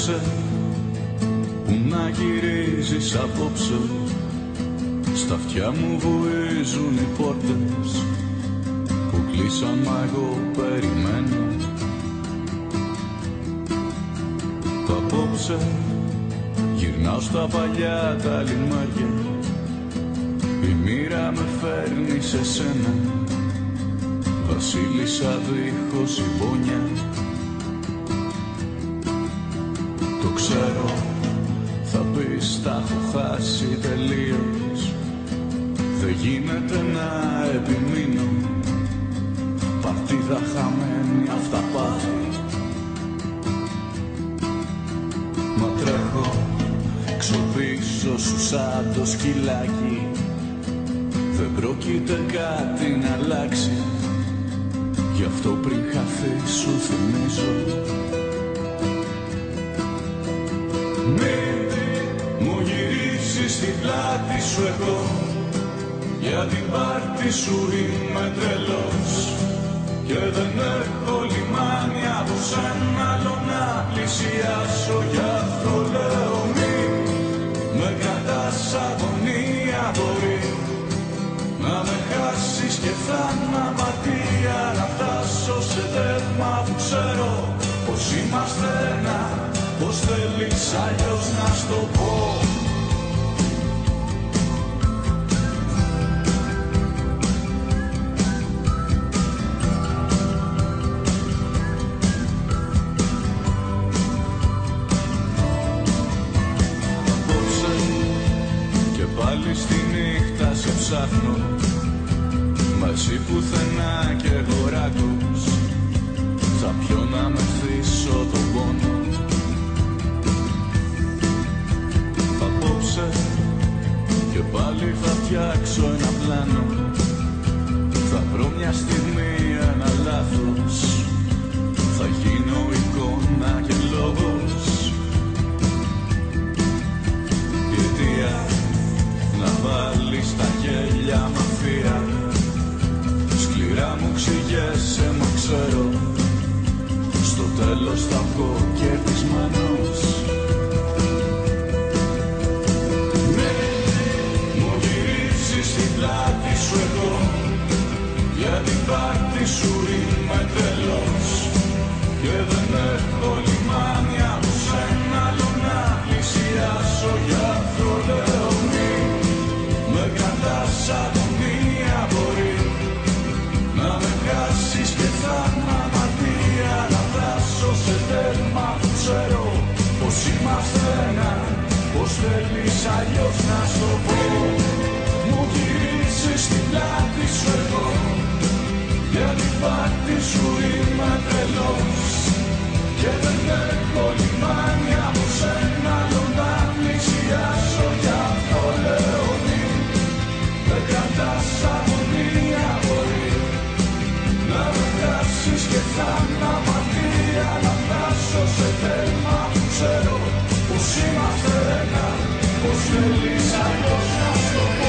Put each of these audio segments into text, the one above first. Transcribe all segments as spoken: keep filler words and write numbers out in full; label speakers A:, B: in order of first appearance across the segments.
A: Απόψε, που να γυρίζεις απόψε, στα αυτιά μου βουίζουν οι πόρτες που κλείσαν, μα εγώ περιμένω. Απόψε γυρνάω στα παλιά τα λιμάρια, η μοίρα με φέρνει σε σένα, βασίλισσα δίχως συμπόνια. Το ξέρω, θα πεις τα έχω χάσει τελείως, δεν γίνεται να επιμείνω, παρτίδα χαμένη αυταπάτη. Μα τρέχω ξοπίσω σου σαν το σκυλάκι, δεν πρόκειται κάτι να αλλάξει, γι' αυτό πριν χαθεί σου θυμίζω. Μην μου γυρίσεις την πλάτη σου εγώ, για την πάρτι σου είμαι τρελός, και δεν έχω λιμάνι από σένα άλλο να πλησιάσω. Γι' αυτό λέω μην με κρατάς αγωνία, μπορεί να με χάσεις και θαναματία, να φτάσω σε τέρμα που ξέρω πως είμαστε ένα, πως θέλεις αλλιώς να στο πω. Απόψε και πάλι στη νύχτα σε ψάχνω, μαζί πουθενά και εγώ ράκος, θα πιω να μεθύσω τον πόνο. Απόψε και πάλι θα φτιάξω ένα πλάνο, θα βρω μια στιγμή ένα λάθος, θα γίνω εικόνα και λόγος, η αιτία να βάλεις τα γέλια μαφία, σκληρά μου ξηγέσαι μα ξέρω, στο τέλος θα βγω κερδισμένος. Πλάτη σου εγώ, για την πάρτι σου είμαι τρελός, και δεν έχω λιμάνι από σένα άλλο να πλησιάσω. Γι' αυτό λέω μην με κρατάς αγωνία, μπορεί να με χάσεις και θαναματία, να φτάσω σε τέρμα που ξέρω πως είμαστε ένα, πως θέλεις αλλιώς να στο πω. Μου γυρίσεις στην πλάτη σου εγώ, για την πάρτι σου είμαι τρελός, και δεν έχω λιμάνι από σένα άλλο να πλησιάσω. Γι' αυτό λέω μην με κρατάς αγωνία, μπορεί να με χάσεις και θαναματία, να φτάσω σε τέρμα που ξέρω πως είμαστε ένα, πως θέλεις αλλιώς να στο πω.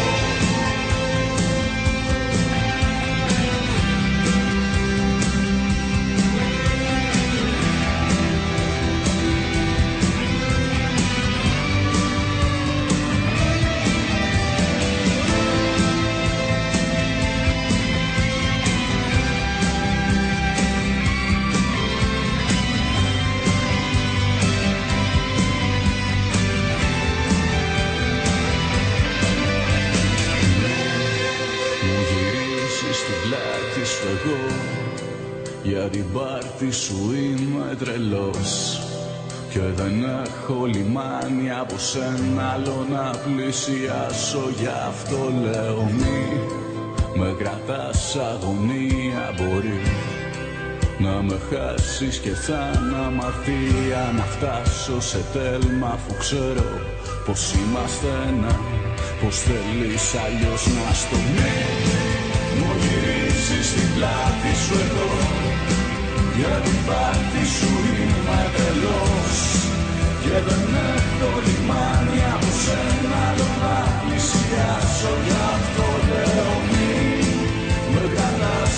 A: Για την πάρτι σου είμαι τρελός, και δεν έχω λιμάνι από σένα άλλο να πλησιάσω. Γι' αυτό λέω μη με κρατάς αγωνία, μπορεί να με χάσεις και θαναματία, να φτάσω σε τέλμα αφού ξέρω πως είμαστε ένα, πως θέλεις αλλιώς να στο μη. Μου γυρίσεις στην πλάτη σου εγώ, για την πάρτι σου είμαι τρελός, και δεν έχω λιμάνι από σένα άλλο να πλησιάσω. Γι' αυτό λέω μη με κρατάς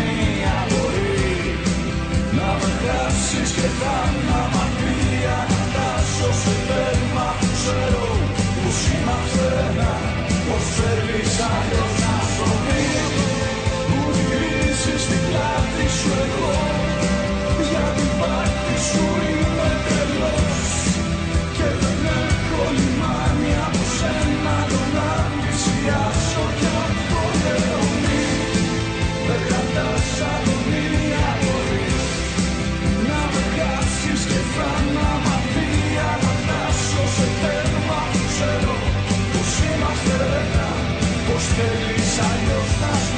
A: αγωνία, μπορεί να με χάσεις και θαναματία, θέλεις αλλιώς θα